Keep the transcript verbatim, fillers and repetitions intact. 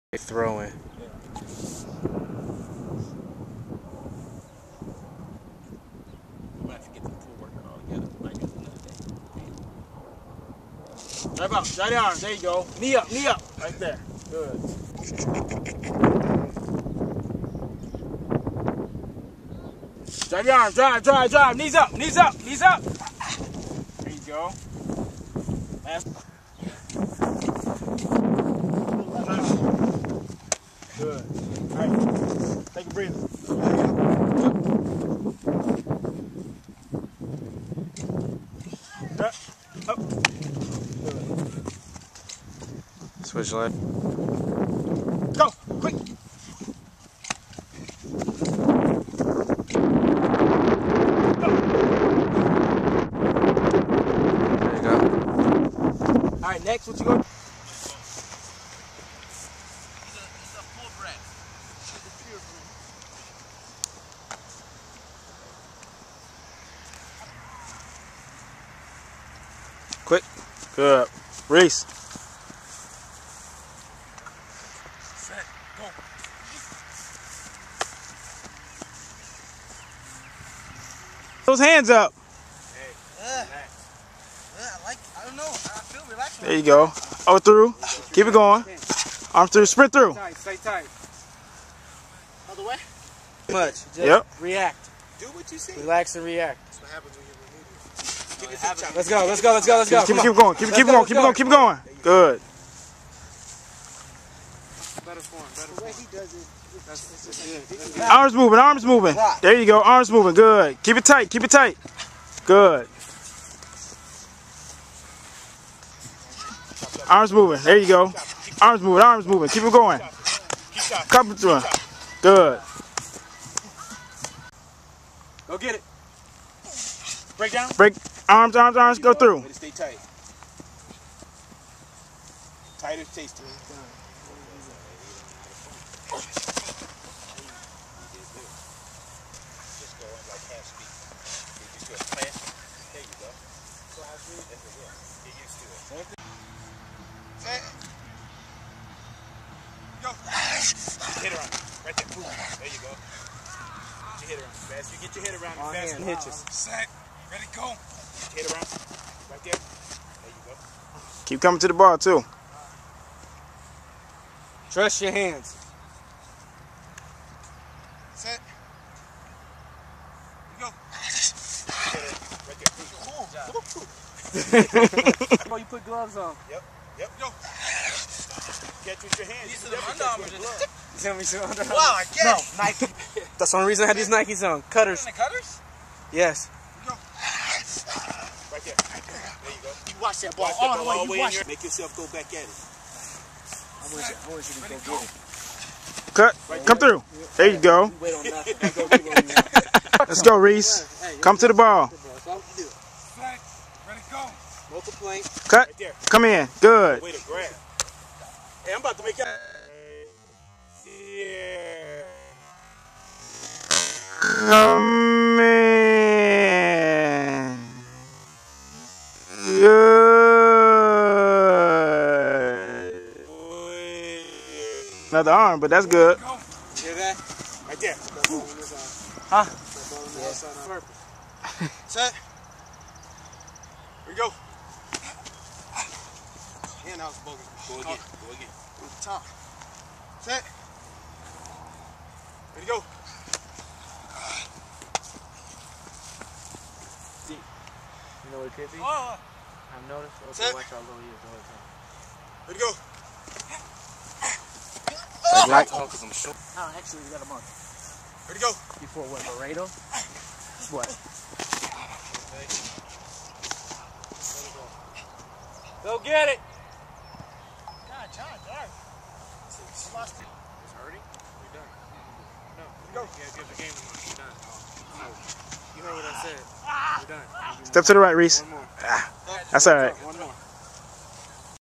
Throwing. Drive out, drive the arms, there you go. Knee up, knee up, right there. Good. Drive your arms, drive, drive, drive. Knees up, knees up, knees up. There you go. Last. Good. All right, take a breather. Up, up. Switch leg. Go, quick. There you go. All right, next, what you going? Quick. Good. Reese. Set. Go. Those hands up. Hey. Uh, uh, I like. I don't know. I feel relaxed. There you go. Oh, through. Keep it going. Arm through. Sprint through. Tight. Stay tight. Other way. Much. Just yep. React. Do what you see. Relax and react. That's what happens when you're remedial. Keep your feet chopped. Let's go. Let's go. Let's go. Let's go. Keep, keep it going. Keep it, keep it going. Keep it going. Keep it going. Good. Better form. Better form. He does it. That's good. Arms moving. Arms moving. There you go. Arms moving. Good. Keep it tight. Keep it tight. Good. Arms moving. There you go. Arms moving. Arms moving. Keep it going. Come through him. Good. Go get it. Break down. Break. Arms, arms, arms. Go through. Let it stay tight. Tighter, taster. Just go in like half speed. Get used to it. Plant. There you go. So half speed? Get used to it. Set. Go. Hit around. Right there. Boom. There you go. Get your head around. Fast. You get your head around. On Fast. hand hitches. Set. Ready, go. Get your head around. Right there. There you go. Keep coming to the ball too. Trust your hands. Set. You go. Right there. Cool. Oh, you put gloves on. Yep. Yep. Go. Catch with your hands. These You are the definitely Under catch with Armour. gloves. You tell me so. Wow, I get No, it. Nike. That's the only reason I had these Nikes on. Cutters. The cutters? Yes. Go. Right there. There you go. You watch that ball Watch all that the ball way. all You way watch in it. your, make yourself go back at it. I want you, I want you to go get it. Cut. Come through. There you go. Wait on nothing. You go get what we want. Let's go, Reese. Come to the ball. That's all you do. Flex. Ready, go. No complaint. Cut. Right there. Come in. Good. Way to grab. Hey, I'm about to make that. Yeah. Come in. Good. Another arm, but that's good. Go. Hear that? Right there. Huh? Yes. Set. Here we go. And that was bogus. Go again. Go again. On the top. Set. Ready to go. You know what it could be? Oh. I've noticed. Okay, Set. watch our little ears the whole time. Ready to go. Like, Oh, because I'm short. Oh, actually, we got a month. Ready to go. Before what, Laredo? What? Go get it! God, John, darn. I lost it. It's hurting? We're done. No. Go. Yeah, give the game to us. We're done. No. You heard what I said. We're done. step to the right, Reese. One more. That's all right. One more.